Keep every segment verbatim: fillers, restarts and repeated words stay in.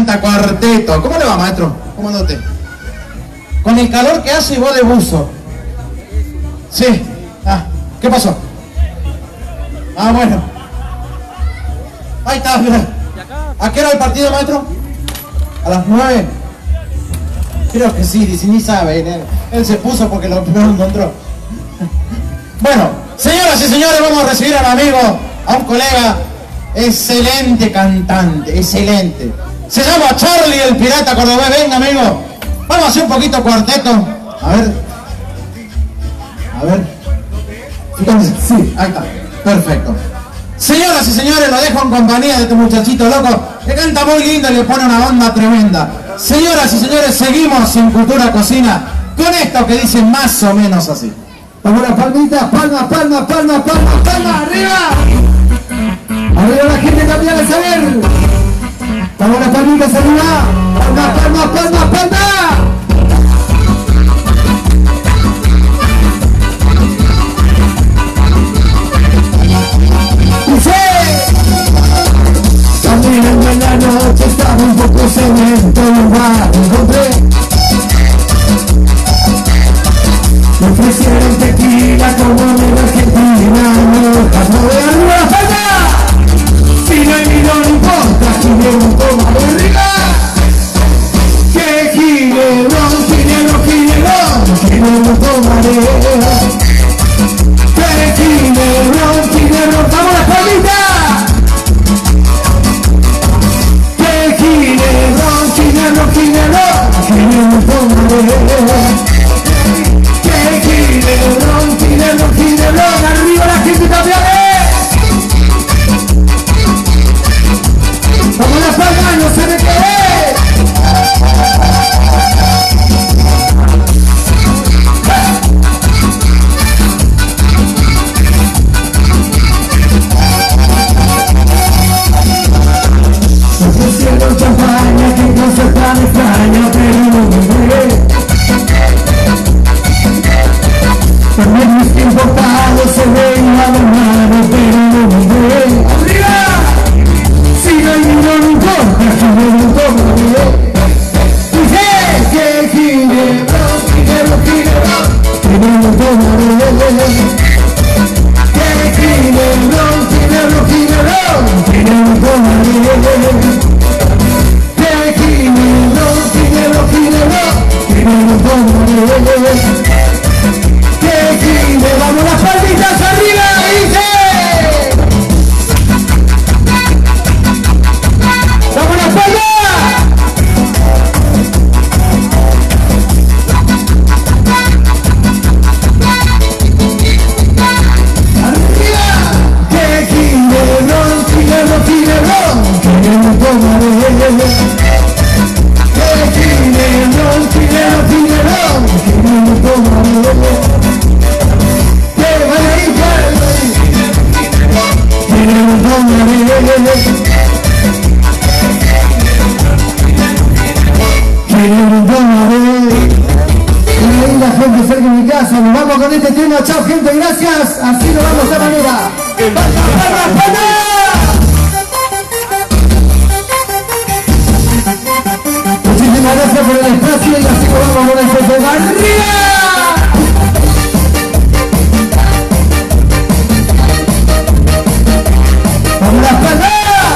canta cuarteto. ¿Cómo le va, maestro? ¿Cómo anda usted? Con el calor que hace y vos de buzo. Sí. Ah, ¿qué pasó? Ah, bueno. Ahí está, mira. ¿A qué hora el partido, maestro? ¿A las nueve? Creo que sí, si ni sabe. Él, él se puso porque lo, lo encontró. Bueno, señoras y señores, vamos a recibir a un amigo, a un colega, excelente cantante, excelente. Se llama Charlie el Pirata Cordobés. Venga, amigo. Vamos a hacer un poquito cuarteto. A ver. A ver. Fíjense. Sí, ahí está. Perfecto. Señoras y señores, lo dejo en compañía de este muchachito loco que canta muy lindo y le pone una onda tremenda. Señoras y señores, seguimos en Cultura Cocina con esto que dice más o menos así. Vamos las palmitas, palmas, palmas, palmas, palmas, palmas, arriba. Arriba la gente también a saber. Vamos las palmitas arriba. Palmas, palmas, palmas, palmas. Caminando en la noche estaba un poco sediento y un bar encontré. Me ofrecieron tequila como en Argentina, no dejando de arriba la falda. Si no hay vino no importa, gire un poco de arriba. Que gire, no, gire, no, gire, no, gire, no tomaré. Que gire, no, gire, no, vamos la palita. Que gire, no, gire, no, gire, no, gire, no tomaré. Ginerón, ginerón, ginerón, arriba la gente también. Vamos a las palmas, no se me quede. Me ofrecieron champaña, que cosa tan extraña, pero no me ve. También mis importados se ven a la mano, pero no me ven. ¡Arriba! Si no hay vino no importa, gire no tomaré. Dije que gire, no, gire, no, gire, no, gire no tomaré. Que gire, no, gire, no, gire, no, gire no tomaré. Que gire, no, gire, no, gire, no, gire no tomaré. Que gire, vamos las palmitas arriba, dice. Vamos las palmas. Arriba. Que gire, no, gire, no, gire, no, gire no tomaré. Que gire, no, gire, no, gire, no, gire no tomaré. Una linda gente cerca de mi casa. Nos vamos con este tema. Chao gente, gracias. Así nos vamos de esta manera. Muchísimas gracias por el espacio y así nos vamos con este tema. ¡Arriba! ¡Vamos las palmas!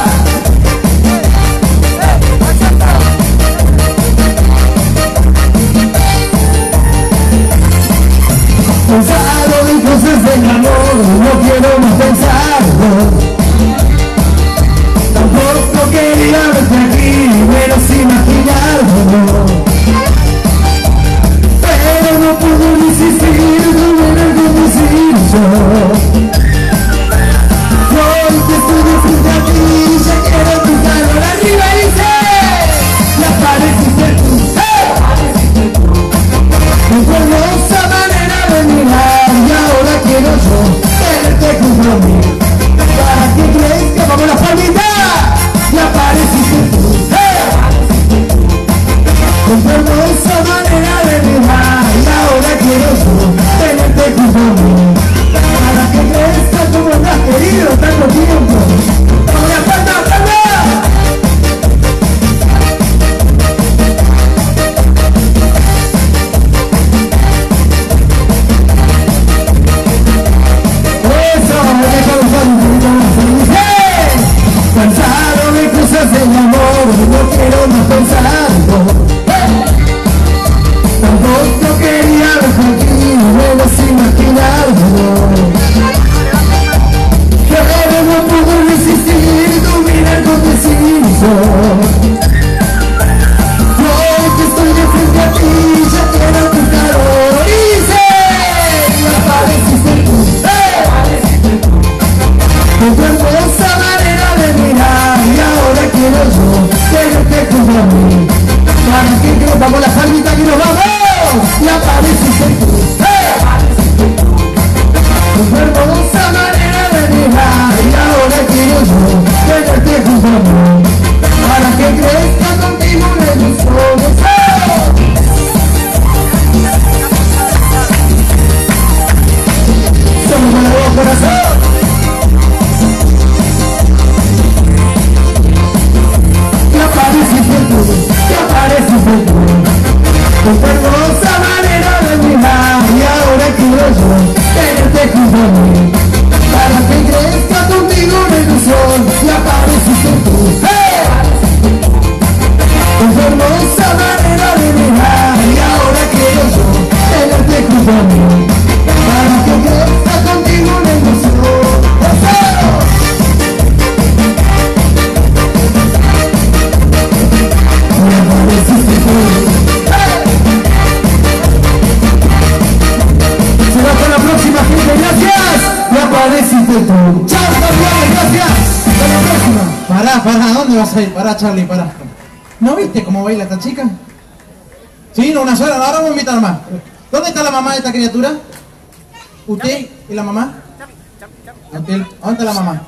Pensado y cosas del amor, no quiero más pensarlo. Tampoco quería verte aquí, menos imaginarlo. Pero a mí. ¿Para qué crees? Vamos a la palmita que nos vamos. Y apareciste tú. ¡Hey! Tu hermosa manera de mirar. Y ahora quiero yo tenerte junto a mí. ¿Para qué crees que contigo me ilusiones? Somos de nuevo corazón. Y apareciste tú, y apareciste tú. Tu hermosa manera de mirar. Y ahora quiero yo tenerte junto a mí. ¿Para qué crees que contigo una ilusión? Y apareciste tú. ¡Hey! Tu hermosa manera de mirar. Y ahora quiero yo tenerte junto a mí. ¿Para qué crees que contigo una ilusión? Y apareciste tú. ¡Hey! Se va con la próxima gente, gracias. Y apareciste tú. Chao, campeones, gracias. Hasta la próxima. Pará, pará, ¿dónde vas a ir? Pará, Charlie, pará. ¿No viste cómo baila esta chica? Sí, no, una sola, ahora vamos a invitar más. ¿Dónde está la mamá de esta criatura? ¿Usted y la mamá? ¿Dónde está la mamá?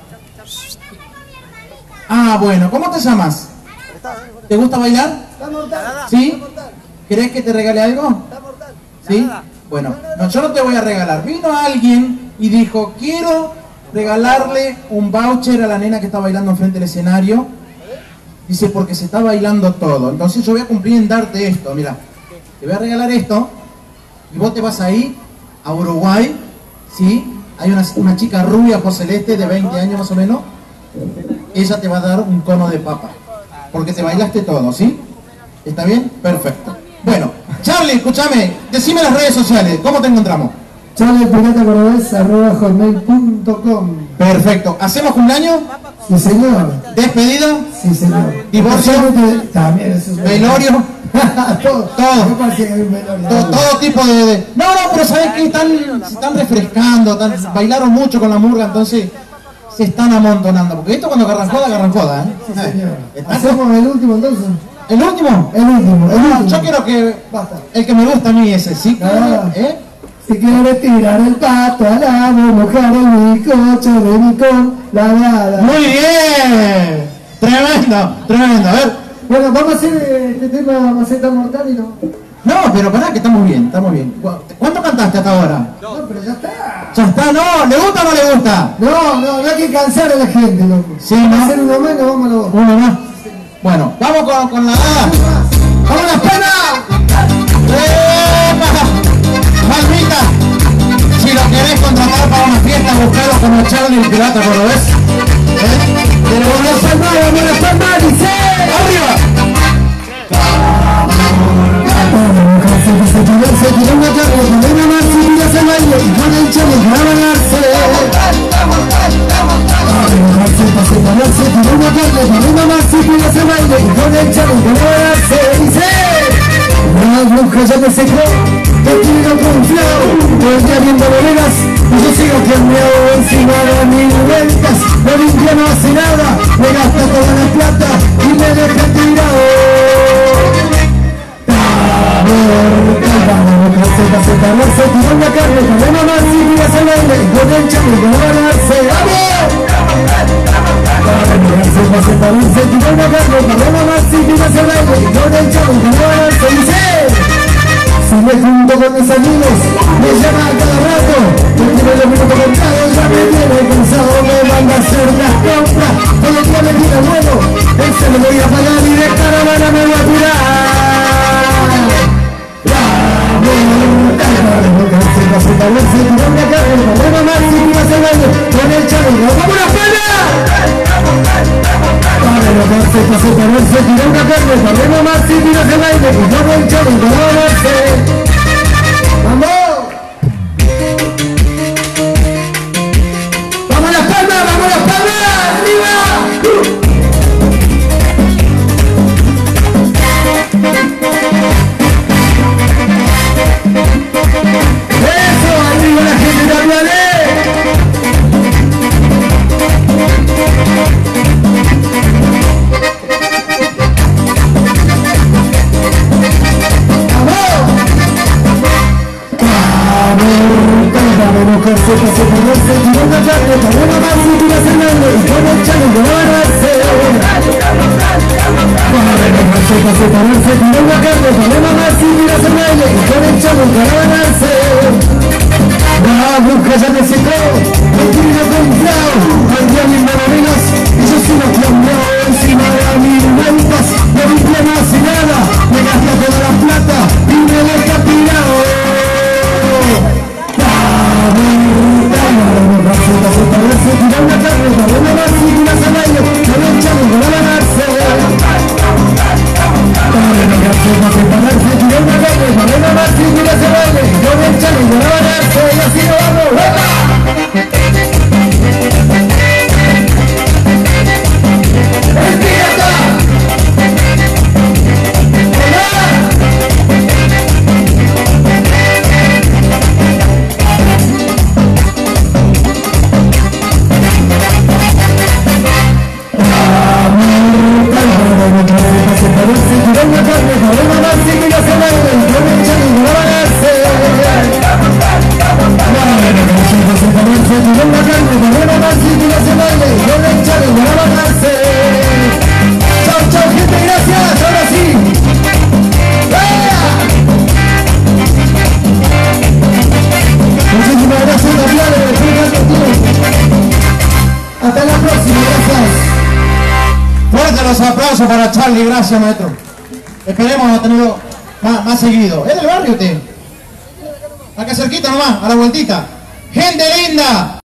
Ah, bueno, ¿cómo te llamas? ¿Te gusta bailar? ¿Sí? ¿Querés que te regale algo? ¿Sí? Bueno, no, yo no te voy a regalar. Vino alguien y dijo, quiero regalarle un voucher a la nena que está bailando enfrente del escenario. Dice, porque se está bailando todo. Entonces yo voy a cumplir en darte esto, mira. Te voy a regalar esto y vos te vas ahí a Uruguay, ¿sí? Hay una, una chica rubia por celeste de veinte años más o menos. Ella te va a dar un cono de papa. Porque te bailaste todo, ¿sí? ¿Está bien? Perfecto. Bueno, Charlie, escúchame, decime las redes sociales, ¿cómo te encontramos? Charlie Pirata Cordobés, arroba hotmail punto com. Perfecto. ¿Hacemos cumpleaños? Sí, señor. ¿Despedida? Sí, señor. ¿Divorcio? También, eso es ¿Velorio? todo. Todo. No parece que hay un velorio. Todo, todo tipo de, de... No, no, pero ¿sabes qué? Están, se están refrescando, están, bailaron mucho con la murga, entonces se están amontonando. Porque esto cuando agarran joda, agarran joda, ¿eh? Sí, señor. ¿Están? ¿Hacemos el último entonces? ¿El último? El último, el No, último. yo quiero que... Basta. El que me gusta a mí ese, ¿sí? Ah. ¿Eh? Si quieres tirar el pato al agua, mojar el bizcocho de mi con la nada. Muy bien. Tremendo, tremendo. A ver. Bueno, vamos a hacer este tema Maceta Mortal y no. No, pero pará que estamos bien, estamos bien. ¿Cu- ¿Cuánto cantaste hasta ahora? No, pero ya está. Ya está, no, ¿le gusta o no le gusta? No, no, no hay que cansar a la gente, loco. Sí, Vamos ¿no? a hacer uno más y nos vamos a los dos. Uno más. Bueno, vamos con, con la A. ¡Vamos las penas! ¡Epa! Palmita, si lo querés contratar para una fiesta, buscalo como Charlie el Pirata Cordobés. ¿Eh? Vamos a las palmas, vamos a las palmas, dice. ¡Arriba! Se tiró una carga, con una más y mira se baile, y con el chale va a balanarse. Se pase para se tiró una carga, con una más y mira se baile, y con el chale va a balanarse. Dice, la bruja ya me secó, te tiro con un flow, todo el día viendo boleras, y yo sigo que me hago encima de mil vueltas. No limpia, no hace nada, me gasta toda la plata, y me deja tirado. Se pase para se tiró una carne, con una más y mira se baile, y con el chale va a balanarse. ¡Vamos! Se pase para se tiró una carne, con una más y mira se baile, y con el chale va a balanarse. Dice, si me junto con mis amigos, me llama a cada rato, me tiene los minutos contados, ya me tiene cansado, me manda a hacer las compras, todo el día me tira bueno, ese lo voy a pagar y de caravana me voy a tirar. Se pase para se tiró una carne, con una más y mira se baile, con el chale va a una pena. Se pase para se tiró una carne, con una más y mira se baile, con el chale va a balanarse. ¡Vamos! ¡Vamos a las palmas! ¡Vamos a las palmas! ¡Arriba! ¡Eso! ¡Arriba la gente también! para separarse, tiró una carne para mamarse y mirarse el baile, y con el chavo para ganarse. La bruja ya me secó, el tiro comprado, al día mis maravillas, y yo sigo cambiado encima de a mil vueltas, no limpia no hace nada, me gasta toda la plata y me deja tirado. Para separarse, tiró una carne para mamarse y mirarse el baile, con el chavo para ganarse. Para separarse, tiró una carne para mamarse y mirarse el baile, con el chavo para ganarse. Y así nos vamos, ¡venga! Hasta la próxima, gracias. Fuerte los aplausos para Charlie, gracias maestro. Esperemos a tenerlo más, más seguido. Es del barrio usted. Acá cerquita nomás, a la vueltita. Gente linda.